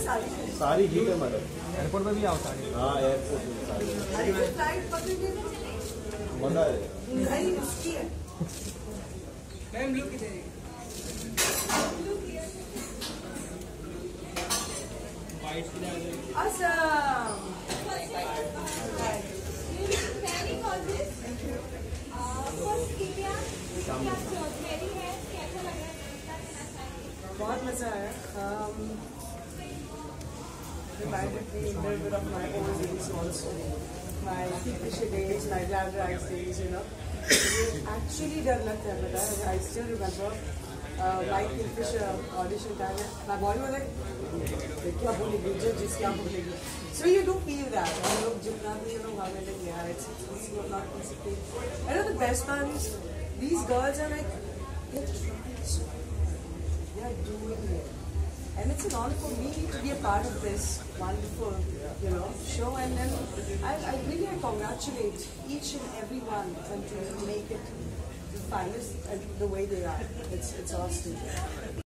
सारी हीट है madam. Airport में भी आओ सारी। हाँ एयरपोर्ट में सारी। मजा है। नहीं उसकी है। मैम लुक इधर। Awesome. बहुत मजा आया। Reminded me a little bit of my old days also, my Kingfisher days, my Glamour Awards days, you know. Actually डर लगता है पता है। I still remember my Kingfisher audition time. My body was like, क्या बोलेगी जज क्या बोलेगी। So you do feel that. हम लोग जितना भी you know हमें लग गया it's not easy. I know the best part is these girls are like they're trying so hard. They are doing it. And it's an honor for me to be a part of this wonderful, you know, show. And then I really congratulate each and every one and to make it the finest and the way they are. It's awesome.